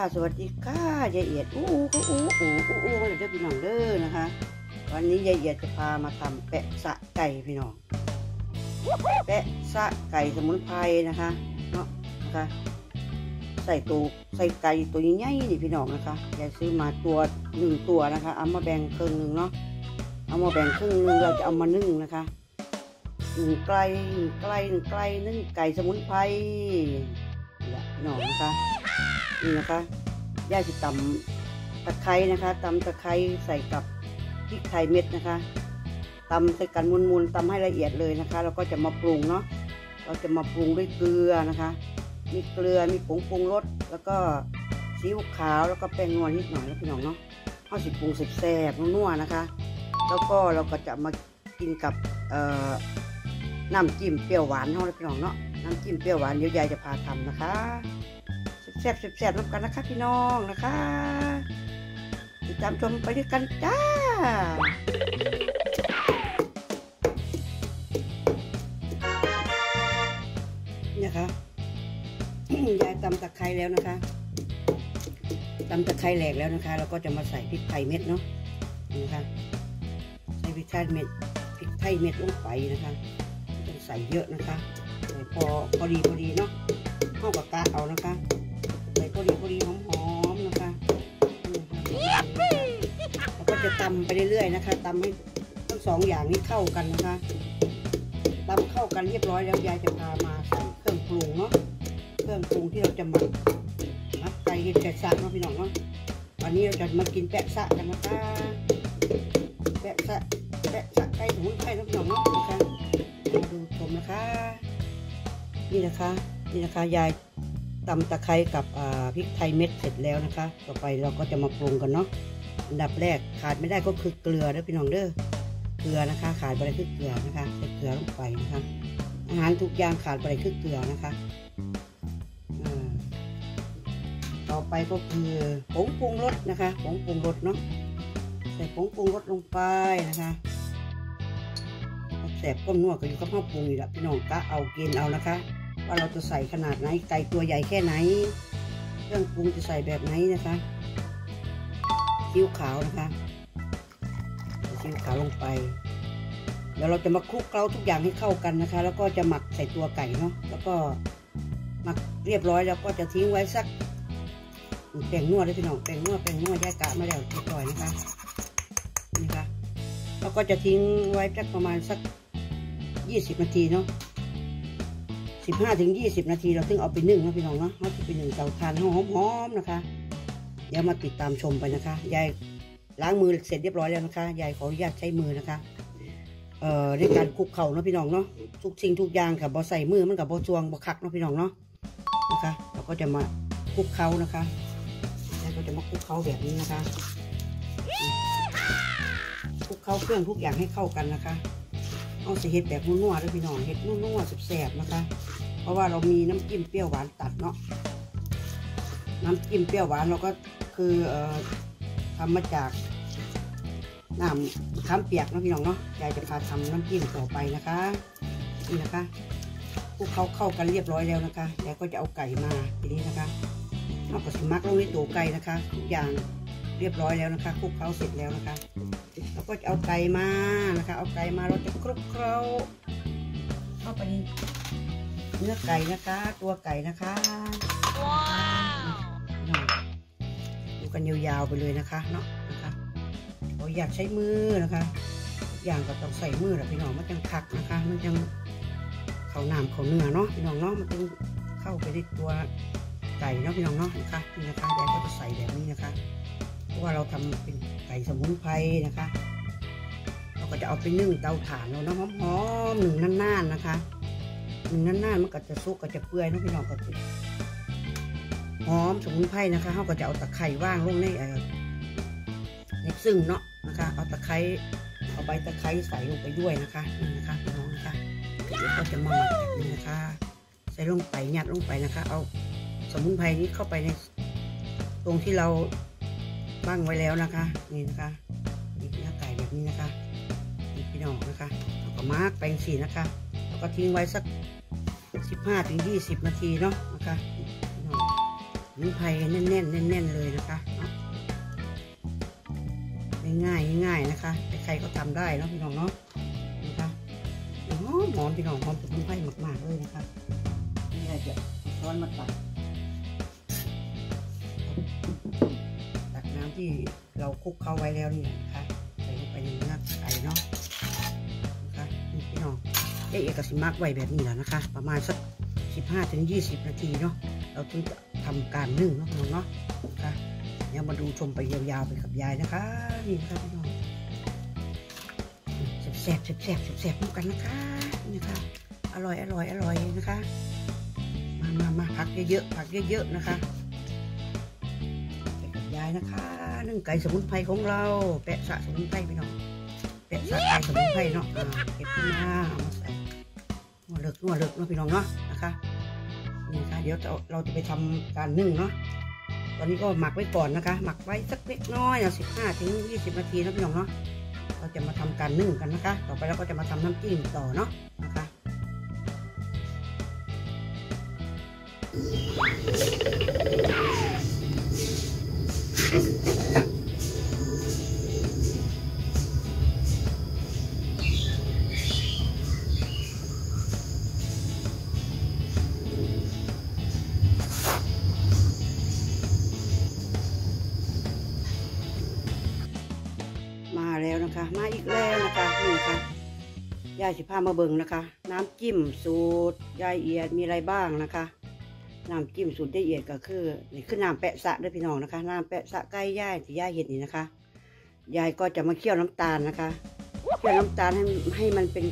สวัสดีค่ะยายเอียดอู้มาเด้อพี่น้องเด้อนะคะวันนี้ยายเอียดจะพามาทำแปะสะไก่พี่น้องแปะสะไก่สมุนไพรนะคะเนาะนะคะใส่ไก่ตัวใหญ่ๆนี่พี่น้องนะคะยายซื้อมาตัว1ตัวนะคะเอามาแบ่งครึ่งหนึ่งเนาะเอามาแบ่งครึ่งหนึ่งเราจะเอามานึ่งนะคะนึ่งไก่นึ่งไก่สมุนไพรนี่พี่น้องนะคะนี่นะคะย่าจะตำตะไคร้นะคะตำตะไคร้ใส่กับพริกไทยเม็ดนะคะตำใส่กันมุนๆตำให้ละเอียดเลยนะคะแล้วก็จะมาปรุงเนาะเราจะมาปรุงด้วยเกลือนะคะมีเกลือมีผงปรุงรสแล้วก็ซีอิ๊วขาวแล้วก็แป้งนวลนิดหน่อยแล้วพี่น้องเนาะเอาสิปรุงแซ่บๆนัวๆนะคะแล้วก็เราก็จะมากินกับน้ำจิ้มเปรี้ยวหวานเท่านั้นพี่น้องเนาะน้ำจิ้มเปรี้ยวหวานเดี๋ยวยายจะพาทำนะคะแซ่บน้ำกันนะคะพี่น้องนะคะติดตามชมไปด้วยกันจ้าเนี่ยค่ะยายตำตะไคร้แล้วนะคะตำตะไคร้แหลกแล้วนะคะเราก็จะมาใส่พริกไทยเม็ดเนาะนะคะใส่พริกไทยเม็ดลงไปนะคะต้องใส่เยอะนะคะพอดีเนาะเข้ากับกะเอานะคะใส่พอดีหอมๆนะคะแล้วก็จะตำไปเรื่อยๆนะคะตำให้ทั้งสองอย่างนี้เข้ากันนะคะตำเข้ากันเรียบร้อยแล้วยายจะพามาใส่เครื่องปรุงเนาะเครื่องปรุงที่เราจะหมักใส่เห็ดแปะซะเนาะพี่น้องเนาะวันนี้เราจะมากินแปะซะกันนะคะแปะซะไก่สมุนไพรน้องเนาะนะคะดูชมนะคะนี่นะคะยายตำตะไคร้กับพริกไทยเม็ดเสร็จแล้วนะคะต่อไปเราก็จะมาปรุงกันเนาะอันดับแรกขาดไม่ได้ก็คือเกลือเด้อพี่น้องเด้อเกลือนะคะขาดไปเลยคือเกลือนะคะใส่เกลือลงไปนะคะอาหารทุกอย่างขาดไปเลยคือเกลือนะคะต่อไปก็คือผงปรุงรสนะคะผงปรุงรสเนาะใส่ผงปรุงรสลงไปนะคะแสบก้มนัวก็อยู่กับข้าวปรุงอยู่ละพี่น้องก็เอาเกณฑ์เอานะคะว่าเราจะใส่ขนาดไหนไก่ตัวใหญ่แค่ไหนเครื่องปรุงจะใส่แบบไหนนะคะซีอิ๊วขาวนะคะซีอิ๊วขาวลงไปเดี๋ยวเราจะมาคลุกเคล้าทุกอย่างให้เข้ากันนะคะแล้วก็จะหมักใส่ตัวไก่เนาะแล้วก็หมักเรียบร้อยแล้วก็จะทิ้งไว้สักแป้งนัวเลยพี่น้องแป้งนัวแยกกะมาแล้วเรียบร้อยนะคะนี่ค่ะแล้วก็จะทิ้งไว้สักประมาณสัก20 นาทีเนาะ15 ถึง 20 นาทีเราถึงเอาไปนึ่งนะพี่น้องเนาะเราจะไปนึ่งเตาถ่านหอมๆนะคะเดี๋ยวมาติดตามชมไปนะคะยายล้างมือเสร็จเรียบร้อยแล้วนะคะยายขออนุญาตใช้มือนะคะในการคลุกเข่าเนาะพี่น้องเนาะทุกสิ่งทุกอย่างค่ะบ่ใส่มือมันกับบ่จวงบ่คักเนาะพี่น้องเนาะนะคะเราก็จะมาคลุกเข่านะคะยายก็จะมาคลุกเข่าแบบนี้นะคะคลุกเข่าเครื่องทุกอย่างให้เข้ากันนะคะเอาสิเห็ดแบบนัวๆด้วยพี่น้องเห็ดนัวๆแซ่บๆนะคะเพราะว่าเรามีน้ำจิ้มเปรี้ยวหวานตัดเนาะน้ำจิ้มเปรี้ยวหวานเราก็คือทำมาจากน้ำมะขามเปียกนะพี่น้องเนาะยายจะพาทำน้ำจิ้มต่อไปนะคะนี่นะคะพวกเขาเข้ากันเรียบร้อยแล้วนะคะยายก็จะเอาไก่มาทีนี้นะคะเอากระสุนมักลงในตัวไก่นะคะทุกอย่างเรียบร้อยแล้วนะคะคลุกเคล้าเสร็จแล้วนะคะแล้วก็จะเอาไก่มานะคะเอาไก่มาเราจะคลุกเคล้าเข้าไปเนื้อไก่นะคะตัวไก่นะคะว้าวดูกันยาวๆไปเลยนะคะเนาะนะคะเราอยากใช้มือนะคะทุกอย่างก็ต้องใส่มือแหละพี่น้องมันจังคักนะคะมันจังเข้าน้ำเข้าเนื้อเนาะพี่น้องเนาะมันต้องเข้าไปในตัวไก่เนาะพี่น้องเนาะนะคะนี่นะคะยายก็จะใส่แบบนี้นะคะเพราะว่าเราทำเป็นไก่สมุนไพรนะคะเราก็จะเอาไปนึ่งเตาถ่านเรานะหอมๆหนึ่งนานๆนะคะหนึ่งนานๆมันก็จะซุกก็จะเปื่อยนะพี่น้องก็จะหอมสมุนไพรนะคะเขาก็จะเอาตะไคร้ว่างลงในซึ่งเนาะนะคะเอาตะไคร้เอาใบตะไคร้ใส่ลงไปด้วยนะคะนี่นะคะพี่น้องนะคะเดี๋ยวก็จะมาหมักแบบนี้นะคะใส่ลงไปยัดลงไปนะคะเอาสมุนไพรนี้เข้าไปในตรงที่เราบ้างไว้แล้วนะคะนี่นะคะนี่เนื้อไก่แบบนี้นะคะนี่พี่น้องนะคะแล้วก็มาร์กแปรงสีนะคะแล้วก็ทิ้งไว้สัก15 ถึง 20 นาทีเนาะนะคะพี่น้องน้ำไผ่แน่นๆเลยนะคะง่ายนะคะใครก็ทำได้เนาะพี่น้องเนาะนะคะหอมพี่น้องหอมสมุนไพรมากๆเลยนะคะนี่เราจะช้อนมาตักน้ำที่เราคลุกเข้าไว้แล้วนี่นะคะใส่ลงไปในเนื้อไก่เนาะนะคะพี่น้องเอกสิมักไว้แบบนี้แหละนะคะประมาณสัก15-20 นาทีเนาะเราถึงจะทำการนึ่งเนาะพี่น้องเนาะนะคะเดี๋ยวมาดูชมไปยาวๆไปกับยายนะคะนี่นะคะพี่น้องแซ่บร่วมกันนะคะนี่ค่ะอร่อยนะคะมาผักเยอะๆนะคะไปกับยายนะคะนึ่งไก่สมุนไพรของเราแปะสะสมุนไพรพี่น้องแปะสะไก่สมุนไพรเนาะเก็บขึ้นมาเอามาใส่นัวเลิกเนาะพี่น้องเนาะนะคะนี่ค่ะเดี๋ยวเราจะไปทำการนึ่งเนาะตอนนี้ก็หมักไว้ก่อนนะคะหมักไว้สักเล็กน้อย15-20 นาทีนะพี่น้องเนาะเราจะมาทำการนึ่งกันนะคะต่อไปเราก็จะมาทำน้ำจิ้มต่อเนาะนะคะมาแล้วนะคะมาอีกแล้วนะคะนี่ค่ะยายสิพามาเบิ่งนะคะน้ำจิ้มสูตรยายเอียดมีอะไรบ้างนะคะน้ำจิ้มสูตรยายเอียดก็คือนี่คือน้ำแปะสะด้วยพี่น้องนะคะน้ำแปะสะไก่ย่ายที่ยายเห็ดนี่นะคะยายก็จะมาเคี่ยวน้ำตาลนะคะเคี่ยวน้ำตาลให้มันเป็น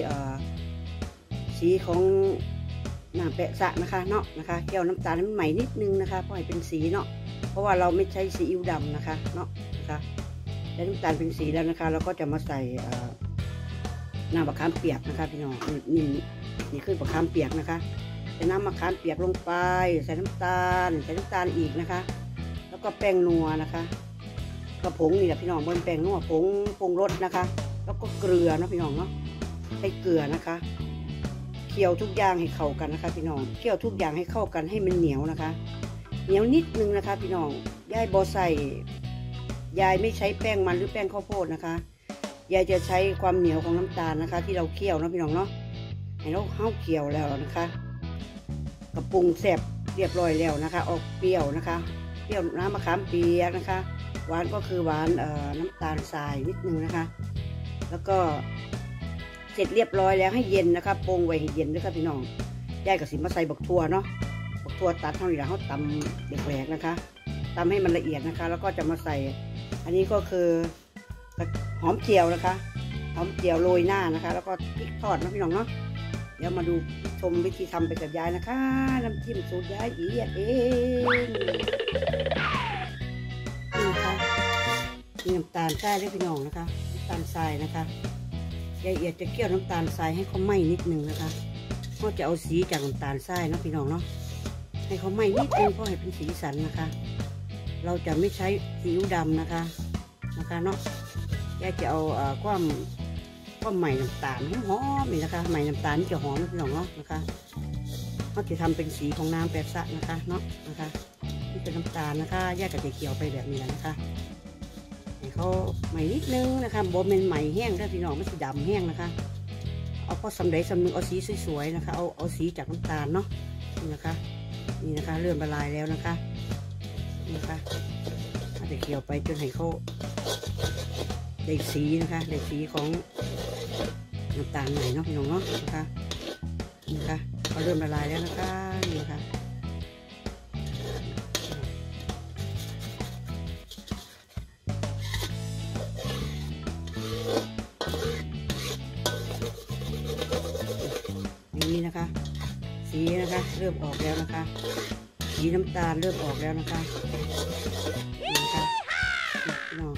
สีของน้ำแปะสะนะคะเนาะนะคะเคี่ยวน้ำตาลให้มันใหม่นิดนึงนะคะเพราะให้เป็นสีเนาะเพราะว่าเราไม่ใช้ซีอิ๊วดำนะคะเนาะนะคะได้น้ำตาลเป็นสีแล้วนะคะเราก็จะมาใส่น้ำมะขามเปียกนะคะพี่น้องนี่คือมะขามเปียกนะคะใส่น้ำมะขามเปียกลงไปใส่น้ำตาลอีกนะคะแล้วก็แป้งนัวนะคะกระผงนี่แหละพี่น้องบนแป้งนัวผงรสนะคะแล้วก็เกลือนะพี่น้องเนาะใส่เกลือนะคะเคี่ยวทุกอย่างให้เข้ากันนะคะพี่น้องเคี่ยวทุกอย่างให้เข้ากันให้มันเหนียวนะคะเหนียวนิดนึงนะคะพี่น้องยายบ่ใส่ยายไม่ใช้แป้งมันหรือแป้งข้าวโพดนะคะยายจะใช้ความเหนียวของน้ำตาลนะคะที่เราเคี่ยวนะพี่น้องเนาะให้เราเคี่ยวแล้วนะคะกระปรุงแซ่บเรียบร้อยแล้วนะคะออกเปรี้ยวนะคะเปรี้ยวน้ำมะขามเปียกนะคะหวานก็คือหวานน้ำตาลทรายนิดนึงนะคะแล้วก็เสร็จเรียบร้อยแล้วให้เย็นนะคะปรุงไว้ให้เย็นด้วยค่ะพี่น้องยายกับสิมาใส่บักทั่วเนาะบักทั่วตัดเท่านี้แล้วเขาตำแหลกๆนะคะตำให้มันละเอียดนะคะแล้วก็จะมาใส่อันนี้ก็คือหอมเจียวนะคะหอมเจียวโรยหน้านะคะแล้วก็พริกทอดนะพี่น้องเนาะเดี๋ยวมาดูชมวิธีทำไปกับยายนะคะน้ำจิ้มสูตรยายเอียดเองนี่ค่ะมีน้ำตาลทรายด้วยพี่น้องนะคะน้ำตาลทรายนะคะยายเอียดจะเคี่ยวน้ำตาลทรายให้เขาไหม้นิดนึงนะคะก็จะเอาสีจากน้ำตาลทรายนะพี่น้องเนาะให้เขาไหม้นิดนึงเพราะให้เป็นสีสันนะคะเราจะไม่ใช้ซีอิ๊วดำนะคะเนาะยายจะเอาความใหม่น้ำตาลหอมนี่นะคะใหม่น้ำตาลจะหอมนะพี่น้องเนาะนะคะเขาจะทำเป็นสีของน้ำแปะสะนะคะเนาะนะคะนี่เป็นน้ำตาลนะคะยายก็จะเคี่ยวไปแบบนี้นะคะให้เขาใหม่นิดนึงนะคะโบเมนใหม่แห้งถ้าพี่น้องไม่สีดำแห้งนะคะเอาพอสำเร็จสำนึกเอาสีสวยๆนะคะเอาสีจากน้ำตาลเนาะนี่นะคะเริ่มละลายแล้วนะคะนะคะอาจจะเคี่ยวไปจนให้เขาได้สีนะคะได้สีของน้ำตาลใหม่เนาะพี่น้องเนาะนะคะเขาเริ่มละลายแล้วนะคะนี่นะคะนี่นะคะสีนะคะเริ่มออกแล้วนะคะสีน้ำตาลเริ่มออกแล้วนะคะนี่นะคะพี่น้อง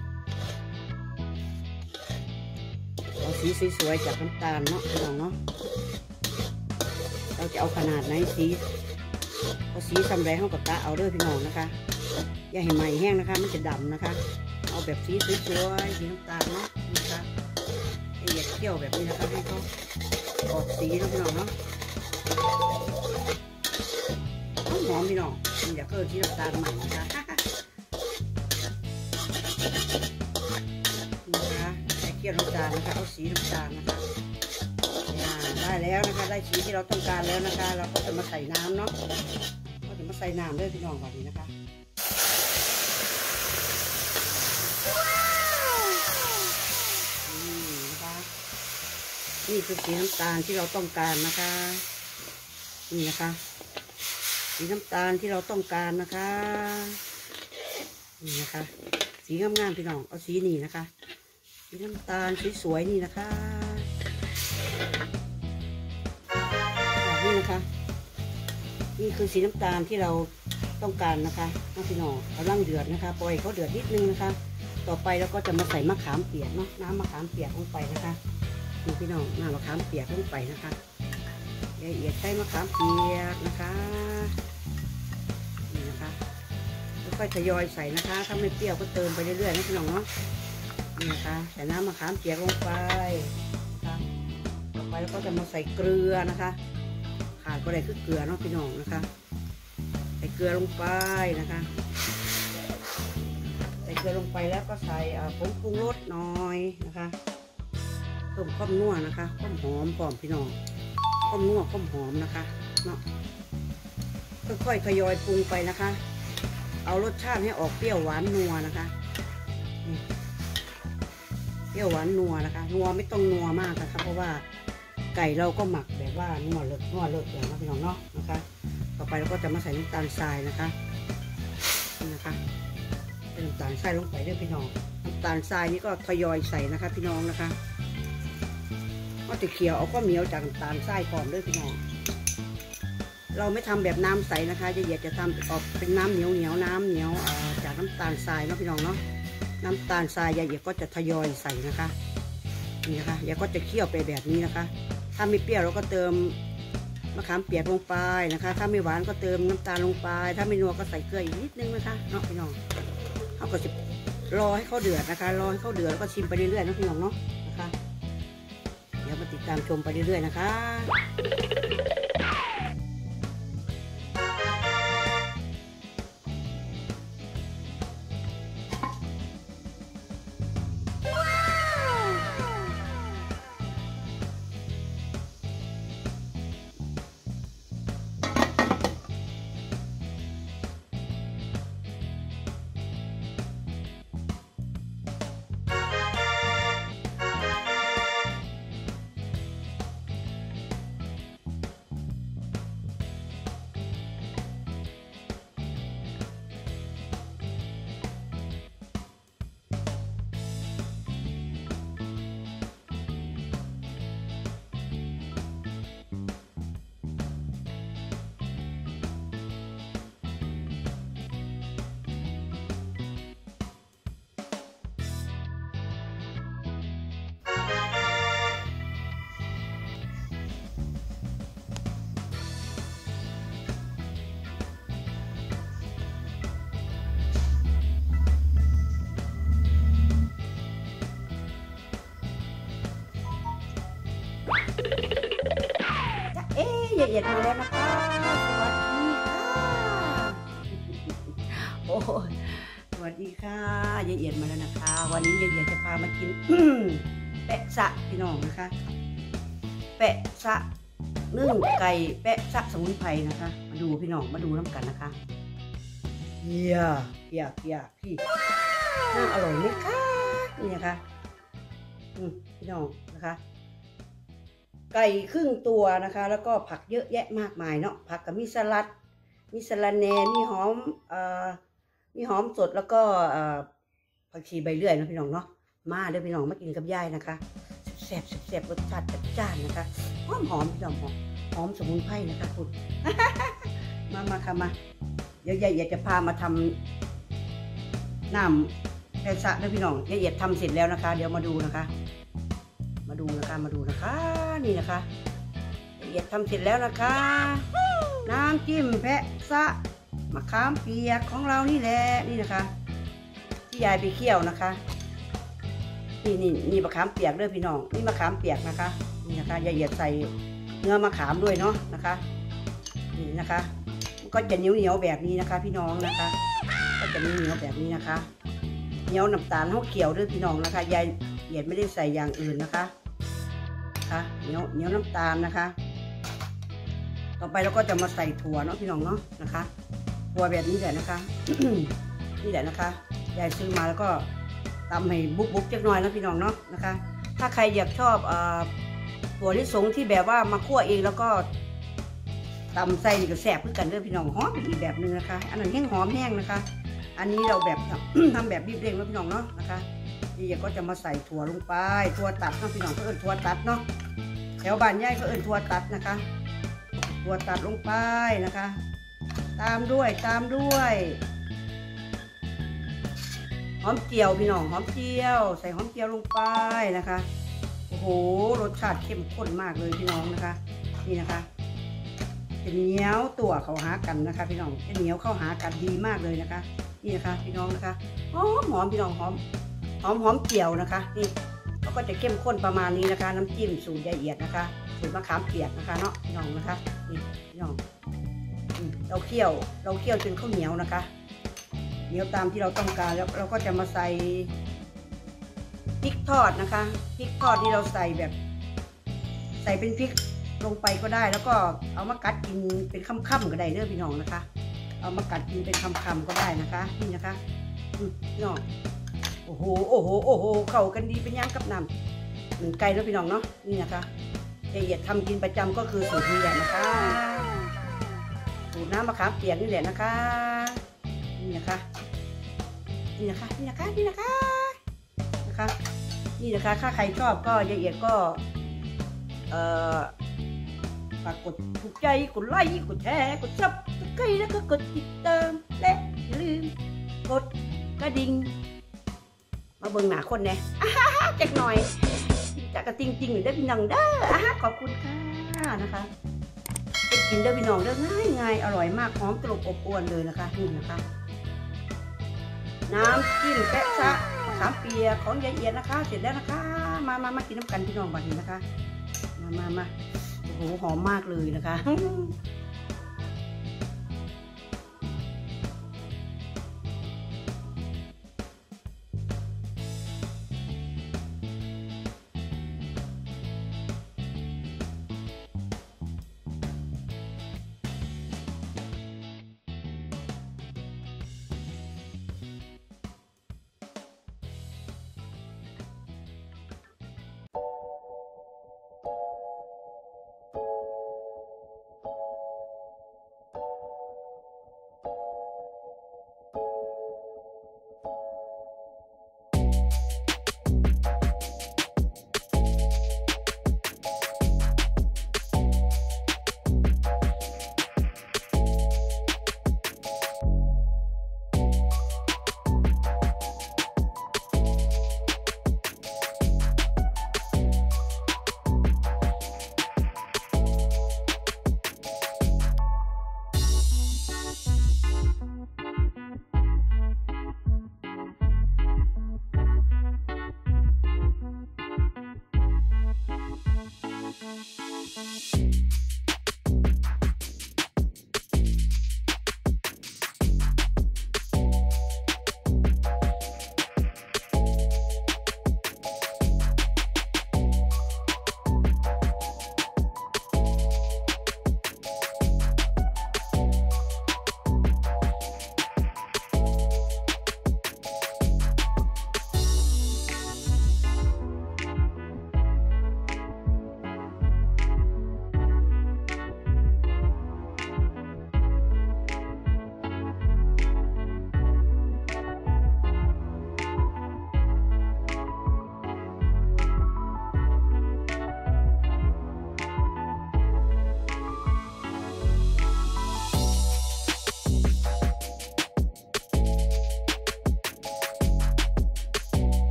เอาสีสวยๆจากน้ำตาลเนาะพี่น้องเนาะเราจะเอาขนาดไหนเอาสีสำเร็จเข้ากับกะเอาเด้อพี่น้องนะคะอย่าให้ใหม่แห้งนะคะมันจะดำนะคะเอาแบบสีสวยๆสีน้ำตาลเนาะนะคะให้เหยียดเขี้ยวแบบนี้นะคะให้เขาออกสีนะพี่น้องเนาะหอมพี่น้องอย่าเพิ่มที่น้ำตาลใหม่นะคะนะคะใส่เคี่ยวน้ำตาลนะคะเอาสีน้ำตาลนะคะได้แล้วนะคะได้สีที่เราต้องการแล้วนะคะเราก็จะมาใส่น้ำเนาะก็จะมาใส่น้ำด้วยพี่น้องก่อนนี้นะคะนี่คือสีน้ำตาลที่เราต้องการนะคะนี่นะคะสีน้ำตาลที่เราต้องการนะคะนี่นะคะสีงามๆพี่น้องเอาสีนี้นะคะสีน้ำตาลสวยๆนี่นะคะนี่นะคะนี่คือสีน้ำตาลที่เราต้องการนะคะน้องพี่น้องกำลังเดือดนะคะปล่อยเขาเดือดนิดนึงนะคะต่อไปเราก็จะมาใส่มะขามเปียกเนาะน้ำมะขามเปียกลงไปนะคะนี่พี่น้องน้ำมะขามเปียกลงไปนะคะละเอียดใช้มะขามเปียกนะคะนี่นะคะค่อยๆทยอยใส่นะคะถ้าไม่เปรี้ยวก็เติมไปเรื่อยๆนะพี่น้องเนาะนี่นะคะใส่น้ำมะขามเปียกลงไปนะคะต่อไปเราก็จะมาใส่เกลือนะคะขาดก็ได้คือเกลือเนาะพี่น้องนะคะใส่เกลือลงไปนะคะใส่เกลือลงไปแล้วก็ใส่ผงปรุงรสหน่อยนะคะเพิ่มความนัวนะคะความหอมหอมพี่น้องความนัวความหอมนะคะเนาะค่อยๆทยอยปรุงไปนะคะเอารสชาติให้ออกเปรี้ยวหวานนัวนะคะเปรี้ยวหวานนัวนะคะนัวไม่ต้องนัวมากนะคะเพราะว่าไก่เราก็หมักแบบว่านัวเลิศอย่างนะพี่น้องเนาะนะคะต่อไปเราก็จะมาใส่น้ำตาลทรายนะคะนี่นะคะใส่น้ำตาลทรายลงไปด้วยพี่น้องน้ำตาลทรายนี่ก็ทยอยใส่นะคะพี่น้องนะคะก็จะเคี่ยวเอาก็เหนียวจากน้ำตาลทรายก่อนด้วยพี่น้องเราไม่ทำแบบน้ำใสนะคะจะทำออกเป็นน้ำเหนียวน้ำเหนียวจากน้ำตาลทรายเนาะพี่น้องเนาะน้ำตาลทรายยายก็จะทยอยใส่นะคะนี่นะคะยายก็จะเคี่ยวไปแบบนี้นะคะถ้าไม่เปรี้ยวเราก็เติมมะขามเปียกลงไปนะคะถ้าไม่หวานก็เติมน้ำตาลลงไปถ้าไม่นัวก็ใส่เกลืออีกนิดนึงนะคะเนาะพี่น้องเขาก็จะรอให้เขาเดือดนะคะรอให้เขาเดือดแล้วก็ชิมไปเรื่อยๆนะพี่น้องเนาะนะคะเดี๋ยวมาติดตามชมไปเรื่อยๆนะคะเย็นๆมาแล้วนะคะสวัสดีค่ะโอ้สวัสดีค่ะเย็นๆมาแล้วนะคะวันนี้เย็นๆจะพามากินแปะซะพี่น้องนะคะแปะซะนึ่งไก่แปะซะสมุนไพรนะคะมาดูพี่น้องมาดูน้ำกันนะคะเยี่ยพี่น่าอร่อยไหมคะนี่นะคะพี่น้องนะคะไก่ครึ่งตัวนะคะแล้วก็ผักเยอะแยะมากมายเนาะผักกับมีสลัดมีสะระแหน่มีหอมสดแล้วก็ผักชีใบเลื่อยนะพี่น้องเนาะมาเด้อพี่น้องมากินกับยายนะคะแซ่บรสชาติจัดจ้านนะคะหอมพี่น้องหอมสมุนไพรนะคะคุณ มาค่ะมาเดี๋ยวยายจะพามาทำน้ำแกงสะนะพี่น้องยายทำเสร็จแล้วนะคะเดี๋ยวมาดูนะคะนี่นะคะละเอียดทำเสร็จแล้วนะคะน้ำจิ้มแพะซะมะขามเปียกของเรานี่แหละนี่นะคะที่ยายไปเคี่ยวนะคะนี่มะขามเปียกด้วยพี่น้องนี่มะขามเปียกนะคะนี่นะคะยายใส่เนื้อมะขามด้วยเนาะนะคะนี่นะคะก็จะเหนียวแบบนี้นะคะ พี่น้องนะคะ ก็จะเหนียวแบบนี้นะคะเหนียวน้ำตาลเขาเคี่ยวด้วยพี่น้องนะคะยายเหยียดไม่ได้ใส่อย่างอื่นนะคะเหนียวน้ำตาลนะคะต่อไปเราก็จะมาใส่ถั่วเนาะพี่น้องเนาะนะคะถั่วแบบนี้แหละนะคะ นี่แหละนะคะยายซื้อมาแล้วก็ตำให้บุบๆจักหน่อยนะพี่น้องเนาะนะคะ ถ้าใครอยากชอบถั่วลิสงที่แบบว่ามาคั่วเองแล้วก็ตำใส่ก็แซ่บเหมือนกันเด้อพี่น้องหอมอีกแบบนึงนะคะอันนั้นแห้งหอมแห้งนะคะอันนี้เราแบบทำแบบบีบเร่งแล้วพี่น้องเนาะนะคะนี่ก็จะมาใส่ถั่วลงไปถั่วตัดเนาะพี่น้องก็เอิ้นถั่วตัดเนาะแถวบ้านย่ายก็เอิ้นถั่วตัดนะคะถั่วตัดลงไปนะคะ ตามด้วยหอมเจียวพี่น้องหอมเจียวใส่หอมเจียวลงไปนะคะโอ้โหรสชาติเข้มข้นมากเลยพี่น้องนะคะนี่นะคะจะเหนียวตัวเข้าหากันนะคะพี่น้องจะเหนียวเข้าหากันดีมากเลยนะคะนี่นะคะพี่น้องนะคะหอมพี่น้องหอมเจียวนะคะนี่ก็จะเข้มข้นประมาณนี้นะคะน้ำจิ้มสูตรละเอียดนะคะสูตรมะขามเปียกนะคะเนาะพี่น้องนะคะนี่พี่น้องเราเคี่ยวจนข้าวเหนียวนะคะเหนียวตามที่เราต้องการแล้วเราก็จะมาใส่พริกทอดนะคะพริกทอดที่เราใส่แบบใส่เป็นพริกลงไปก็ได้แล้วก็เอามากัดกินเป็นค่ำๆก็ได้เด้อพี่น้องนะคะเอามากัดกินเป็นค่ำๆก็ได้นะคะนี่นะคะพี่น้องโอ้โหเข้ากันดีเป็นย่างกับน้ำหนึ่งไก่แล้วพี่น้องเนาะนี่นะคะละเอียดทำกินประจำก็คือสูตรนี้แหละนะคะสูตรน้ำมะขามเปียกนี่แหละนะคะนี่นะคะถ้าใครชอบก็ละเอียดก็ฝากกดถูกใจกดไลค์กดแชร์กดซับสไครต์แล้วก็กดติดตามและอย่าลืมกดกระดิ่งมาเบิ่งหน้าคนเนี่ยจักหน่อยจากกระติงอยู่ได้พี่น้องเด้อขอบคุณค่ะนะคะเป็นกินเด้อพี่น้องเด้อง่ายอร่อยมากหอมตลบอบอวนเลยนะคะนี่นะคะน้ำจิ้มแปะซะมะขามเปียกของยายเอียดนะคะเสร็จแล้วนะคะมากินน้ำกันพี่น้องบัดนี้นะคะมาโอ้โหหอมมากเลยนะคะ